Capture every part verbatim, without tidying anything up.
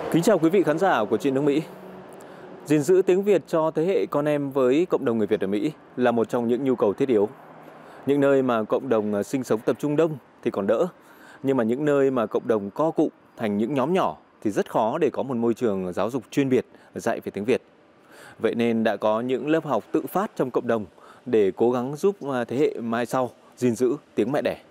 Kính chào quý vị khán giả của Chuyện nước Mỹ. Gìn giữ tiếng Việt cho thế hệ con em với cộng đồng người Việt ở Mỹ là một trong những nhu cầu thiết yếu. Những nơi mà cộng đồng sinh sống tập trung đông thì còn đỡ, nhưng mà những nơi mà cộng đồng co cụm thành những nhóm nhỏ thì rất khó để có một môi trường giáo dục chuyên biệt dạy về tiếng Việt. Vậy nên đã có những lớp học tự phát trong cộng đồng để cố gắng giúp thế hệ mai sau gìn giữ tiếng mẹ đẻ.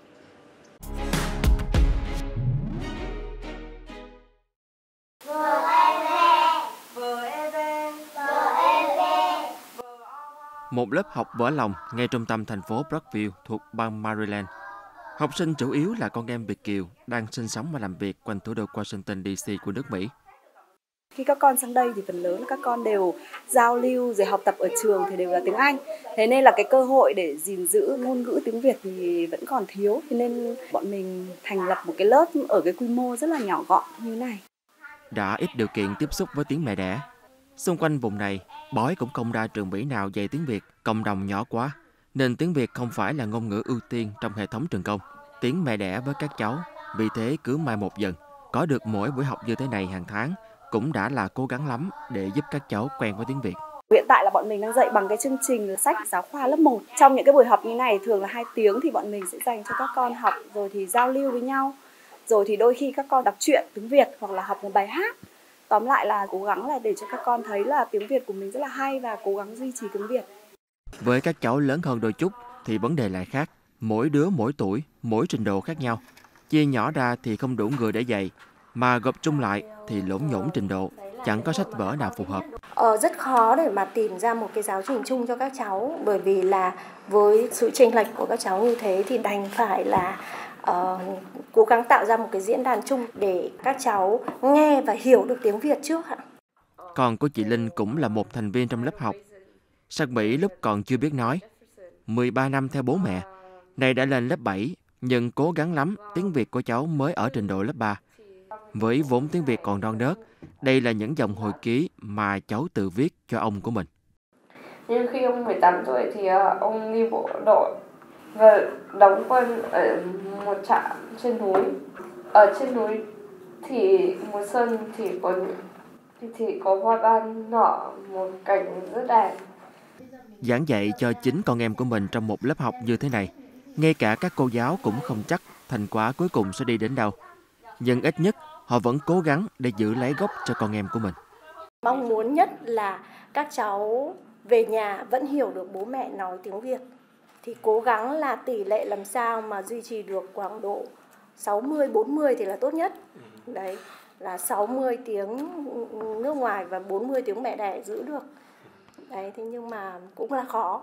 Một lớp học vỡ lòng ngay trung tâm thành phố Brookville thuộc bang Maryland. Học sinh chủ yếu là con em Việt kiều đang sinh sống và làm việc quanh thủ đô Washington đê xê của nước Mỹ. Khi các con sang đây thì phần lớn các con đều giao lưu rồi học tập ở trường thì đều là tiếng Anh. Thế nên là cái cơ hội để gìn giữ ngôn ngữ tiếng Việt thì vẫn còn thiếu. Thế nên bọn mình thành lập một cái lớp ở cái quy mô rất là nhỏ gọn như thế này. Đã ít điều kiện tiếp xúc với tiếng mẹ đẻ. Xung quanh vùng này, bói cũng không ra trường Mỹ nào dạy tiếng Việt, cộng đồng nhỏ quá, nên tiếng Việt không phải là ngôn ngữ ưu tiên trong hệ thống trường công. Tiếng mẹ đẻ với các cháu, vì thế cứ mai một dần, có được mỗi buổi học như thế này hàng tháng cũng đã là cố gắng lắm để giúp các cháu quen với tiếng Việt. Hiện tại là bọn mình đang dạy bằng cái chương trình sách giáo khoa lớp một. Trong những cái buổi học như này thường là hai tiếng thì bọn mình sẽ dành cho các con học rồi thì giao lưu với nhau. Rồi thì đôi khi các con đọc truyện tiếng Việt hoặc là học một bài hát. Tóm lại là cố gắng là để cho các con thấy là tiếng Việt của mình rất là hay và cố gắng duy trì tiếng Việt. Với các cháu lớn hơn đôi chút thì vấn đề lại khác. Mỗi đứa mỗi tuổi, mỗi trình độ khác nhau. Chia nhỏ ra thì không đủ người để dạy, mà gộp chung lại thì lỗn nhổn trình độ, chẳng có sách vở nào phù hợp. Ờ, rất khó để mà tìm ra một cái giáo trình chung cho các cháu, bởi vì là với sự chênh lệch của các cháu như thế thì đành phải là uh, cố gắng tạo ra một cái diễn đàn chung để các cháu nghe và hiểu được tiếng Việt trước ạ. Con của chị Linh cũng là một thành viên trong lớp học. Sang Mỹ lúc còn chưa biết nói, mười ba năm theo bố mẹ, nay đã lên lớp bảy, nhưng cố gắng lắm tiếng Việt của cháu mới ở trình độ lớp ba. Với vốn tiếng Việt còn non nớt, đây là những dòng hồi ký mà cháu tự viết cho ông của mình. Nhưng khi ông mười tám tuổi thì ông đi bộ đội và đóng quân ở một trạm trên núi. Ở trên núi thì mùa xuân thì có thì, thì có hoa ban nở một cảnh rất đẹp. Giảng dạy cho chính con em của mình trong một lớp học như thế này, ngay cả các cô giáo cũng không chắc thành quả cuối cùng sẽ đi đến đâu. Nhưng ít nhất họ vẫn cố gắng để giữ lấy gốc cho con em của mình. Mong muốn nhất là các cháu về nhà vẫn hiểu được bố mẹ nói tiếng Việt. Thì cố gắng là tỷ lệ làm sao mà duy trì được khoảng độ sáu mươi bốn mươi thì là tốt nhất. Đấy, là sáu mươi tiếng nước ngoài và bốn mươi tiếng mẹ đẻ giữ được. Đấy, thế nhưng mà cũng là khó.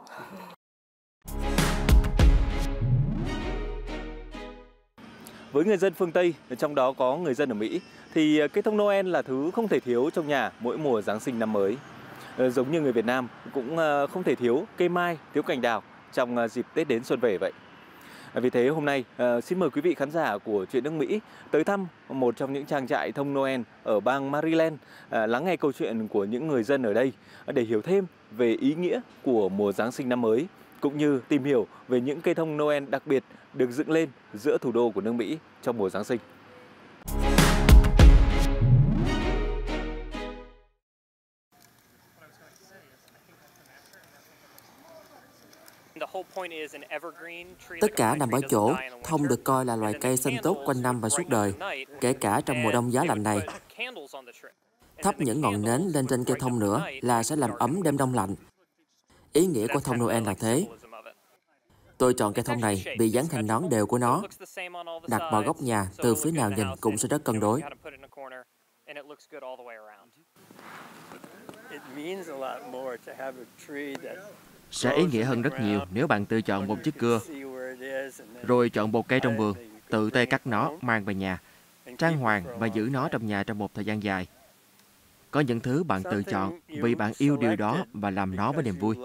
Với người dân phương Tây, trong đó có người dân ở Mỹ, thì cây thông Noel là thứ không thể thiếu trong nhà mỗi mùa Giáng sinh năm mới. Giống như người Việt Nam cũng không thể thiếu cây mai, thiếu cành đào trong dịp Tết đến xuân về vậy. Vì thế hôm nay xin mời quý vị khán giả của Chuyện nước Mỹ tới thăm một trong những trang trại thông Noel ở bang Maryland, lắng nghe câu chuyện của những người dân ở đây để hiểu thêm về ý nghĩa của mùa Giáng sinh năm mới, cũng như tìm hiểu về những cây thông Noel đặc biệt được dựng lên giữa thủ đô của nước Mỹ trong mùa Giáng sinh. Tất cả nằm ở chỗ, thông được coi là loài cây xanh tốt quanh năm và suốt đời, kể cả trong mùa đông giá lạnh này. Thắp những ngọn nến lên trên cây thông nữa là sẽ làm ấm đêm đông lạnh. Ý nghĩa của thông Noel là thế. Tôi chọn cây thông này vì dáng hình nón đều của nó. Đặt vào góc nhà, từ phía nào nhìn cũng sẽ rất cân đối. Sẽ ý nghĩa hơn rất nhiều nếu bạn tự chọn một chiếc cưa, rồi chọn một cây trong vườn, tự tay cắt nó, mang về nhà, trang hoàng và giữ nó trong nhà trong một thời gian dài. Có những thứ bạn tự chọn vì bạn yêu điều đó và làm nó với niềm vui.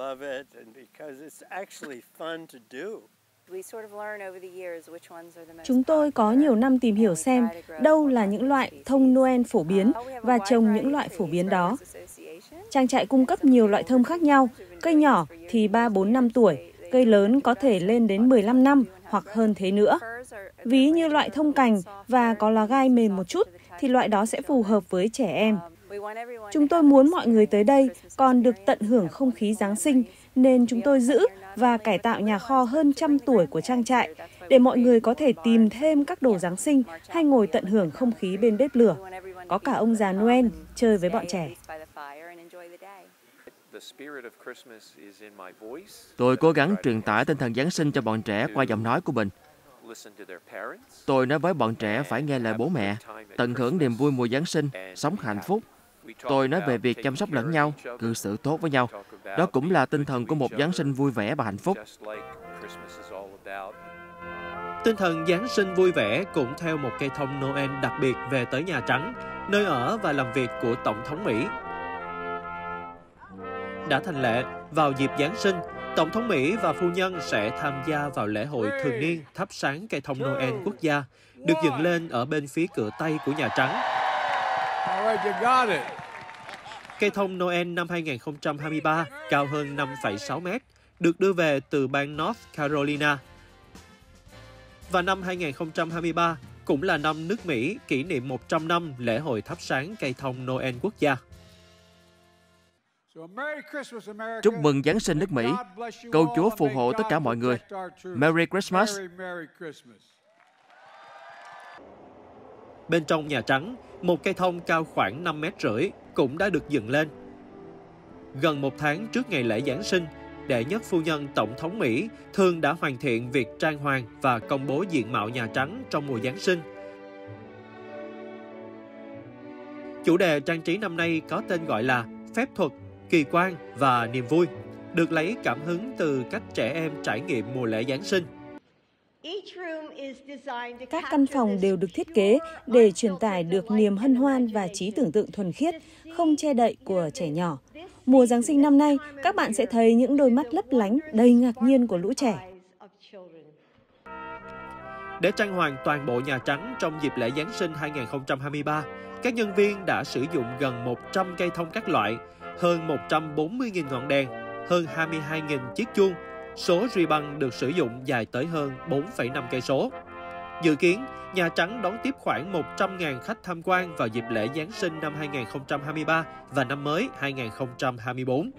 Chúng tôi có nhiều năm tìm hiểu xem đâu là những loại thông Noel phổ biến và trồng những loại phổ biến đó. Trang trại cung cấp nhiều loại thông khác nhau, cây nhỏ thì ba bốn năm tuổi, cây lớn có thể lên đến mười lăm năm hoặc hơn thế nữa. Ví như loại thông cành và có lá gai mềm một chút thì loại đó sẽ phù hợp với trẻ em. Chúng tôi muốn mọi người tới đây còn được tận hưởng không khí Giáng sinh, nên chúng tôi giữ và cải tạo nhà kho hơn trăm tuổi của trang trại để mọi người có thể tìm thêm các đồ Giáng sinh hay ngồi tận hưởng không khí bên bếp lửa. Có cả ông già Noel chơi với bọn trẻ. Tôi cố gắng truyền tải tinh thần Giáng sinh cho bọn trẻ qua giọng nói của mình. Tôi nói với bọn trẻ phải nghe lời bố mẹ, tận hưởng niềm vui mùa Giáng sinh, sống hạnh phúc. Tôi nói về việc chăm sóc lẫn nhau, cư xử tốt với nhau. Đó cũng là tinh thần của một Giáng sinh vui vẻ và hạnh phúc. Tinh thần Giáng sinh vui vẻ cũng theo một cây thông Noel đặc biệt về tới Nhà Trắng, nơi ở và làm việc của Tổng thống Mỹ. Đã thành lệ, vào dịp Giáng sinh, Tổng thống Mỹ và phu nhân sẽ tham gia vào lễ hội thường niên thắp sáng cây thông Noel quốc gia, được dựng lên ở bên phía cửa Tây của Nhà Trắng. Cây thông Noel năm hai nghìn không trăm hai mươi ba cao hơn năm phẩy sáu mét, được đưa về từ bang North Carolina. Và năm hai nghìn không trăm hai mươi ba cũng là năm nước Mỹ kỷ niệm một trăm năm lễ hội thắp sáng cây thông Noel quốc gia. Chúc mừng Giáng sinh nước Mỹ. Cầu Chúa phù hộ tất cả mọi người. Merry Christmas. Bên trong Nhà Trắng, một cây thông cao khoảng năm mét rưỡi cũng đã được dựng lên. Gần một tháng trước ngày lễ Giáng sinh, đệ nhất phu nhân Tổng thống Mỹ thường đã hoàn thiện việc trang hoàng và công bố diện mạo Nhà Trắng trong mùa Giáng sinh. Chủ đề trang trí năm nay có tên gọi là phép thuật, kỳ quan và niềm vui, được lấy cảm hứng từ cách trẻ em trải nghiệm mùa lễ Giáng sinh. Các căn phòng đều được thiết kế để truyền tải được niềm hân hoan và trí tưởng tượng thuần khiết, không che đậy của trẻ nhỏ. Mùa Giáng sinh năm nay, các bạn sẽ thấy những đôi mắt lấp lánh đầy ngạc nhiên của lũ trẻ. Để trang hoàng toàn bộ Nhà Trắng trong dịp lễ Giáng sinh hai nghìn không trăm hai mươi ba, các nhân viên đã sử dụng gần một trăm cây thông các loại, hơn một trăm bốn mươi nghìn ngọn đèn, hơn hai mươi hai nghìn chiếc chuông. Số ribbon được sử dụng dài tới hơn bốn phẩy năm cây số. Dự kiến, Nhà Trắng đón tiếp khoảng một trăm nghìn khách tham quan vào dịp lễ Giáng sinh năm hai nghìn không trăm hai mươi ba và năm mới hai nghìn không trăm hai mươi bốn.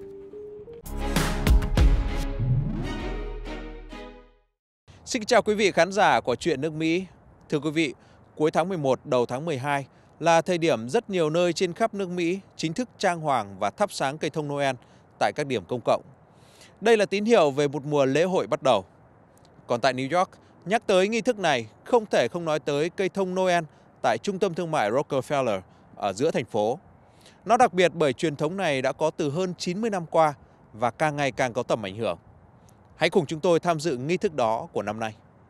Xin chào quý vị khán giả của Chuyện nước Mỹ. Thưa quý vị, cuối tháng mười một, đầu tháng mười hai là thời điểm rất nhiều nơi trên khắp nước Mỹ chính thức trang hoàng và thắp sáng cây thông Noel tại các điểm công cộng. Đây là tín hiệu về một mùa lễ hội bắt đầu. Còn tại New York, nhắc tới nghi thức này không thể không nói tới cây thông Noel tại trung tâm thương mại Rockefeller ở giữa thành phố. Nó đặc biệt bởi truyền thống này đã có từ hơn chín mươi năm qua và càng ngày càng có tầm ảnh hưởng. Hãy cùng chúng tôi tham dự nghi thức đó của năm nay.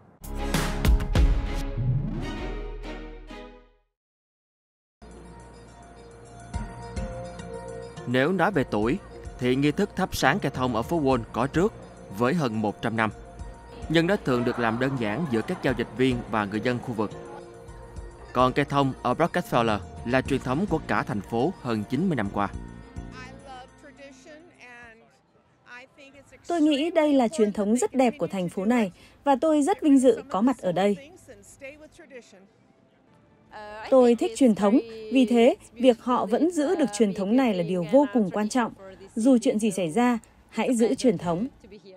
Nếu nói về tuổi, thì nghi thức thắp sáng cây thông ở phố Wall có trước với hơn một trăm năm. Nhưng nó thường được làm đơn giản giữa các giao dịch viên và người dân khu vực. Còn cây thông ở Rockefeller là truyền thống của cả thành phố hơn chín mươi năm qua. Tôi nghĩ đây là truyền thống rất đẹp của thành phố này và tôi rất vinh dự có mặt ở đây. Tôi thích truyền thống, vì thế việc họ vẫn giữ được truyền thống này là điều vô cùng quan trọng. Dù chuyện gì xảy ra, hãy giữ truyền thống.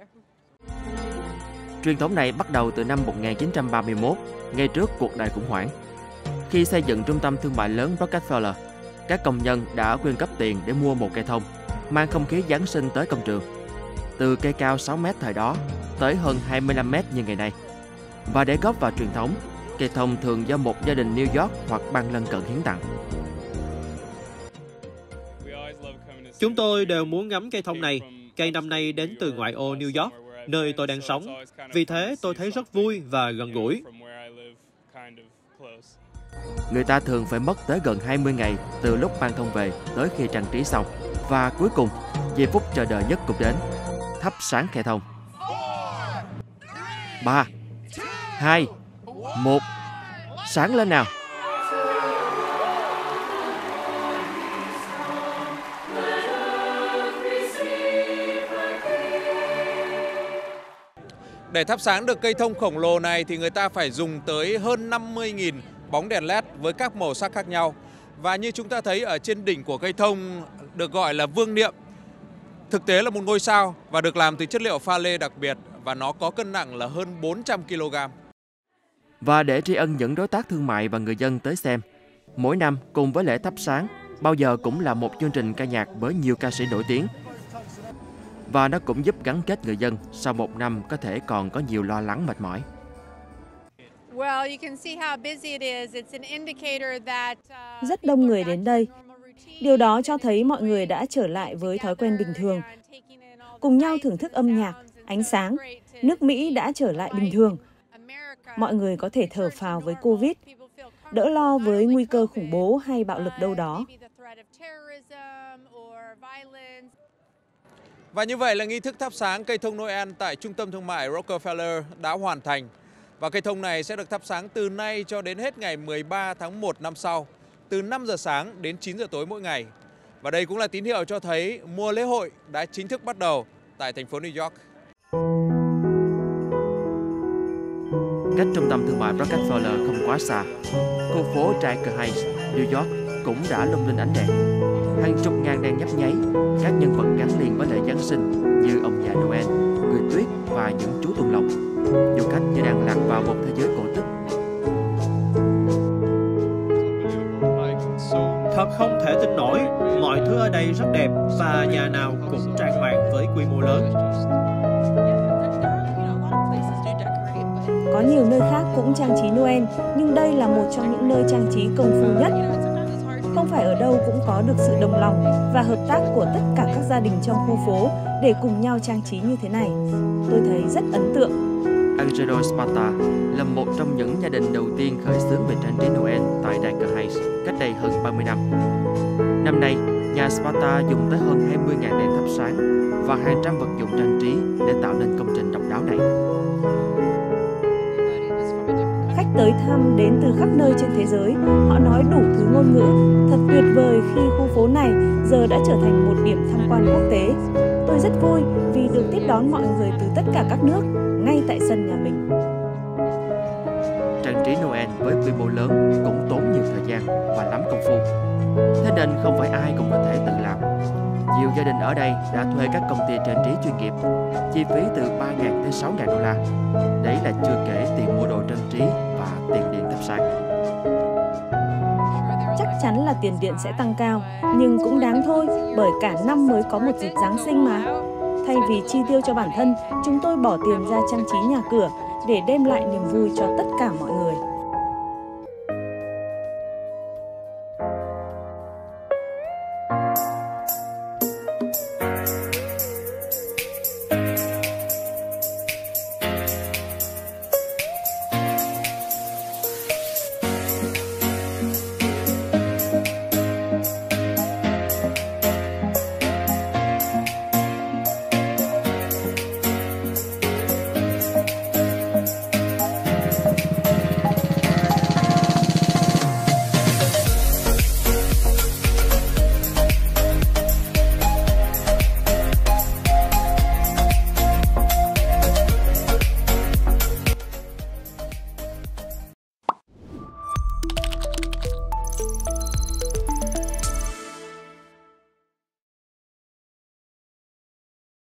Truyền thống này bắt đầu từ năm một nghìn chín trăm ba mươi mốt, ngay trước cuộc đại khủng hoảng. Khi xây dựng trung tâm thương mại lớn Rockefeller, các công nhân đã quyên góp tiền để mua một cây thông, mang không khí Giáng sinh tới công trường. Từ cây cao sáu mét thời đó tới hơn hai mươi lăm mét như ngày nay. Và để góp vào truyền thống, cây thông thường do một gia đình New York hoặc bang lân cận hiến tặng. Chúng tôi đều muốn ngắm cây thông này. Cây năm nay đến từ ngoại ô New York, nơi tôi đang sống. Vì thế tôi thấy rất vui và gần gũi. Người ta thường phải mất tới gần hai mươi ngày từ lúc mang thông về tới khi trang trí xong. Và cuối cùng, giây phút chờ đợi nhất cũng đến. Thắp sáng cây thông. ba, hai, một. Sáng lên nào. Để thắp sáng được cây thông khổng lồ này thì người ta phải dùng tới hơn năm mươi nghìn bóng đèn led với các màu sắc khác nhau. Và như chúng ta thấy ở trên đỉnh của cây thông được gọi là vương niệm, thực tế là một ngôi sao và được làm từ chất liệu pha lê đặc biệt và nó có cân nặng là hơn bốn trăm ki lô gam. Và để tri ân những đối tác thương mại và người dân tới xem, mỗi năm cùng với lễ thắp sáng, bao giờ cũng là một chương trình ca nhạc với nhiều ca sĩ nổi tiếng. Và nó cũng giúp gắn kết người dân sau một năm có thể còn có nhiều lo lắng mệt mỏi. Rất đông người đến đây. Điều đó cho thấy mọi người đã trở lại với thói quen bình thường. Cùng nhau thưởng thức âm nhạc, ánh sáng, nước Mỹ đã trở lại bình thường. Mọi người có thể thở phào với Covid, đỡ lo với nguy cơ khủng bố hay bạo lực đâu đó. Và như vậy là nghi thức thắp sáng cây thông Noel tại trung tâm thương mại Rockefeller đã hoàn thành. Và cây thông này sẽ được thắp sáng từ nay cho đến hết ngày mười ba tháng một năm sau, từ năm giờ sáng đến chín giờ tối mỗi ngày. Và đây cũng là tín hiệu cho thấy mùa lễ hội đã chính thức bắt đầu tại thành phố New York. Cách trung tâm thương mại Rockefeller không quá xa, khu phố Tiger Heights, New York cũng đã lung linh ánh đèn. Hàng chục ngàn đèn nhấp nháy, các nhân vật gắn liền với lễ Giáng sinh như ông già Noel, người tuyết và những chú tuần lộc. Du khách như đang lạc vào một thế giới cổ tích. Thật không thể tin nổi, mọi thứ ở đây rất đẹp và nhà nào cũng trang hoàng với quy mô lớn. Có nhiều nơi khác cũng trang trí Noel, nhưng đây là một trong những nơi trang trí công phu nhất. Không phải ở đâu cũng có được sự đồng lòng và hợp tác của tất cả các gia đình trong khu phố để cùng nhau trang trí như thế này. Tôi thấy rất ấn tượng. Angelo Sparta là một trong những gia đình đầu tiên khởi xướng về trang trí Noel tại Tiger Heights cách đây hơn ba mươi năm. Năm nay, nhà Sparta dùng tới hơn hai mươi nghìn đèn thắp sáng và hàng trăm vật dụng trang trí để tạo nên công trình độc đáo này. Khách tới thăm đến từ khắp nơi trên thế giới, họ nói đủ thứ ngôn ngữ. Thật tuyệt vời khi khu phố này giờ đã trở thành một điểm tham quan quốc tế. Tôi rất vui vì được tiếp đón mọi người từ tất cả các nước, ngay tại sân nhà mình. Trang trí Noel với quy mô lớn cũng tốn nhiều thời gian và lắm công phu. Thế nên không phải ai cũng có thể tự làm. Nhiều gia đình ở đây đã thuê các công ty trang trí chuyên nghiệp, chi phí từ ba nghìn tới sáu nghìn đô la. Đấy là chưa kể tiền mua đồ trang trí và tiền điện thắp sáng. Chắc chắn là tiền điện sẽ tăng cao, nhưng cũng đáng thôi, bởi cả năm mới có một dịp Giáng sinh mà. Thay vì chi tiêu cho bản thân, chúng tôi bỏ tiền ra trang trí nhà cửa để đem lại niềm vui cho tất cả mọi người.